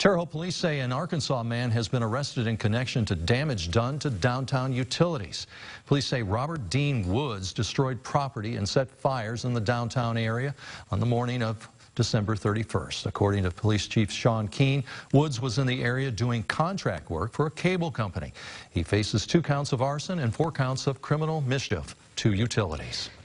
Terre Haute police say an Arkansas man has been arrested in connection to damage done to downtown utilities. Police say Robert Dean Woods destroyed property and set fires in the downtown area on the morning of December 31st. According to Police Chief Sean Keene, Woods was in the area doing contract work for a cable company. He faces 2 counts of arson and 4 counts of criminal mischief to utilities.